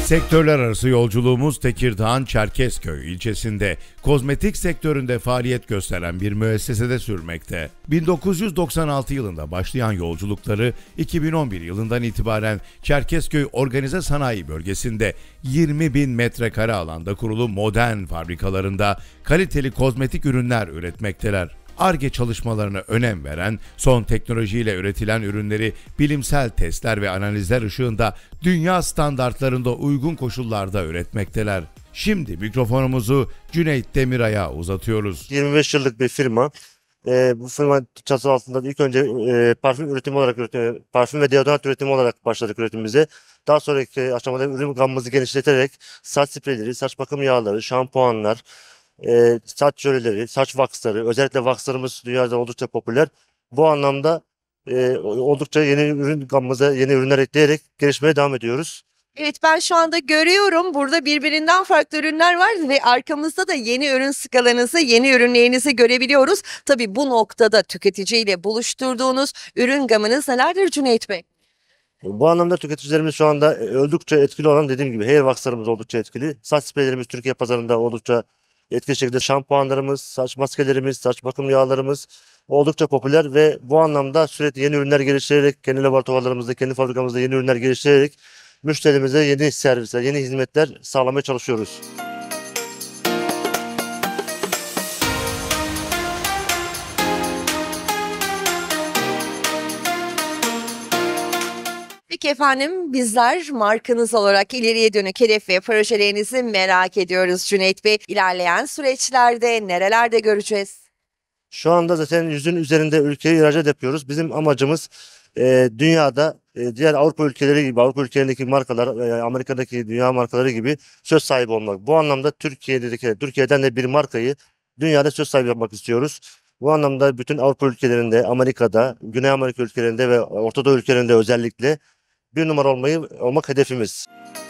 Sektörler arası yolculuğumuz Tekirdağ'ın Çerkezköy ilçesinde kozmetik sektöründe faaliyet gösteren bir müessesede sürmekte. 1996 yılında başlayan yolculukları 2011 yılından itibaren Çerkezköy Organize Sanayi Bölgesi'nde 20.000 metrekare alanda kurulu modern fabrikalarında kaliteli kozmetik ürünler üretmekteler. Ar-Ge çalışmalarına önem veren, son teknolojiyle üretilen ürünleri bilimsel testler ve analizler ışığında dünya standartlarında uygun koşullarda üretmekteler. Şimdi mikrofonumuzu Cüneyt Demiray'a uzatıyoruz. 25 yıllık bir firma. Bu firma çatısı altında ilk önce parfüm üretimi olarak parfüm ve deodorant üretimi olarak başladık üretimimize. Daha sonraki aşamada ürün gamımızı genişleterek saç spreyleri, saç bakım yağları, şampuanlar, saç jöleleri, saç vaksları, özellikle vakslarımız dünyada oldukça popüler. Bu anlamda oldukça yeni ürün gamımıza yeni ürünler ekleyerek gelişmeye devam ediyoruz. Evet, ben şu anda görüyorum burada birbirinden farklı ürünler var ve arkamızda da yeni ürün skalanızı, yeni ürünlerinizi görebiliyoruz. Tabii bu noktada tüketiciyle buluşturduğunuz ürün gamınız nelerdir Cüneyt Bey? Bu anlamda tüketicilerimiz şu anda oldukça etkili olan, dediğim gibi, hair vakslarımız oldukça etkili. Saç spreylerimiz Türkiye pazarında oldukça etkili şekilde, şampuanlarımız, saç maskelerimiz, saç bakım yağlarımız oldukça popüler ve bu anlamda sürekli yeni ürünler geliştirerek, kendi laboratuvarlarımızda, kendi fabrikamızda yeni ürünler geliştirerek müşterimize yeni servisler, yeni hizmetler sağlamaya çalışıyoruz. Peki efendim, bizler markanız olarak ileriye dönük hedef ve projelerinizi merak ediyoruz Cüneyt Bey. İlerleyen süreçlerde nerelerde göreceğiz? Şu anda zaten 100'ün üzerinde ülkeye ihracat yapıyoruz. Bizim amacımız dünyada diğer Avrupa ülkeleri gibi, Avrupa ülkelerindeki markalar, Amerika'daki dünya markaları gibi söz sahibi olmak. Bu anlamda Türkiye'den de bir markayı dünyada söz sahibi yapmak istiyoruz. Bu anlamda bütün Avrupa ülkelerinde, Amerika'da, Güney Amerika ülkelerinde ve Orta Doğu ülkelerinde özellikle bir numara olmak hedefimiz.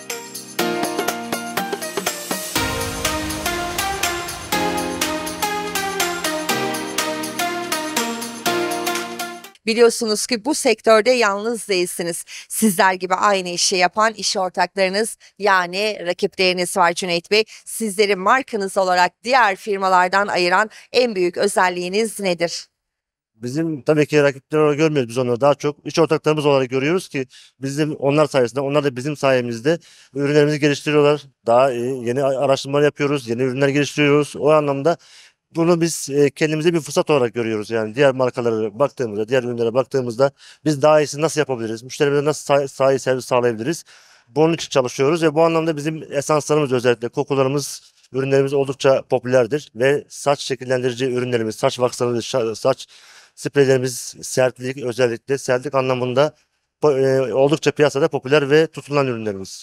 Biliyorsunuz ki bu sektörde yalnız değilsiniz. Sizler gibi aynı işi yapan iş ortaklarınız, yani rakipleriniz var Cüneyt Bey. Sizleri markanız olarak diğer firmalardan ayıran en büyük özelliğiniz nedir? Bizim tabii ki rakipler olarak görmüyoruz biz onları. Daha çok iş ortaklarımız olarak görüyoruz ki bizim onlar sayesinde, onlar da bizim sayemizde ürünlerimizi geliştiriyorlar. Daha yeni araştırmalar yapıyoruz, yeni ürünler geliştiriyoruz. O anlamda bunu biz kendimize bir fırsat olarak görüyoruz. Yani diğer markalara baktığımızda, diğer ürünlere baktığımızda biz daha iyisini nasıl yapabiliriz? Müşterimize nasıl iyi servis sağlayabiliriz? Bunun için çalışıyoruz ve bu anlamda bizim esanslarımız, özellikle kokularımız, ürünlerimiz oldukça popülerdir ve saç şekillendirici ürünlerimiz, saç vakslarımız, saç spreylerimiz özellikle sertlik anlamında oldukça piyasada popüler ve tutulan ürünlerimiz.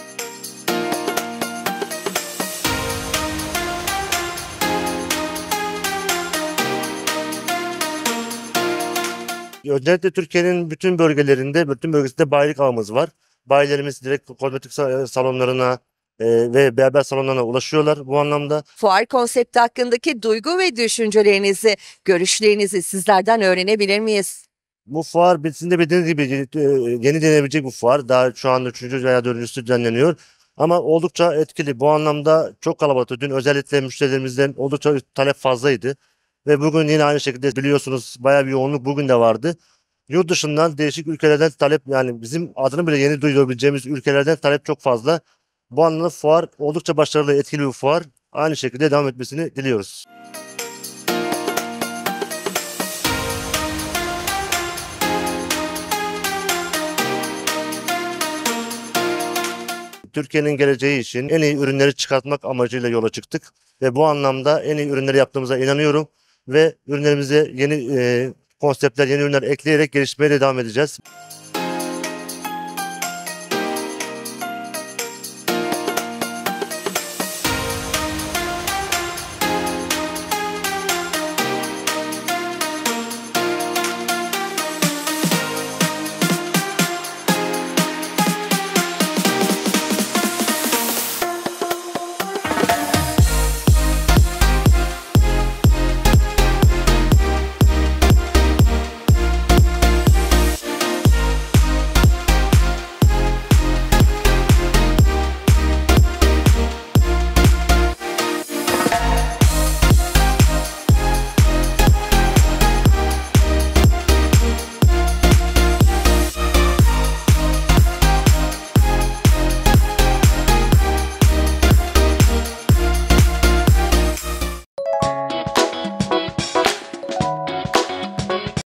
Özellikle Türkiye'nin bütün bölgesinde bayilik ağımız var. Bayilerimiz direkt kozmetik salonlarına ve berber salonlarına ulaşıyorlar bu anlamda. Fuar konsepti hakkındaki duygu ve düşüncelerinizi, görüşlerinizi sizlerden öğrenebilir miyiz? Bu fuar sizin de bildiğiniz gibi yeni denebilecek bu fuar. Daha şu anda 3. veya 4. düzenleniyor. Ama oldukça etkili. Bu anlamda çok kalabalıktı. Dün özellikle müşterilerimizden oldukça talep fazlaydı. Ve bugün yine aynı şekilde, biliyorsunuz, bayağı bir yoğunluk bugün de vardı. Yurt dışından, değişik ülkelerden talep, yani bizim adını bile yeni duyabileceğimiz ülkelerden talep çok fazla. Bu anlamda fuar oldukça başarılı, etkili bir fuar. Aynı şekilde devam etmesini diliyoruz. Türkiye'nin geleceği için en iyi ürünleri çıkartmak amacıyla yola çıktık. Ve bu anlamda en iyi ürünleri yaptığımıza inanıyorum. Ve ürünlerimize yeni konseptler, yeni ürünler ekleyerek gelişmeye de devam edeceğiz.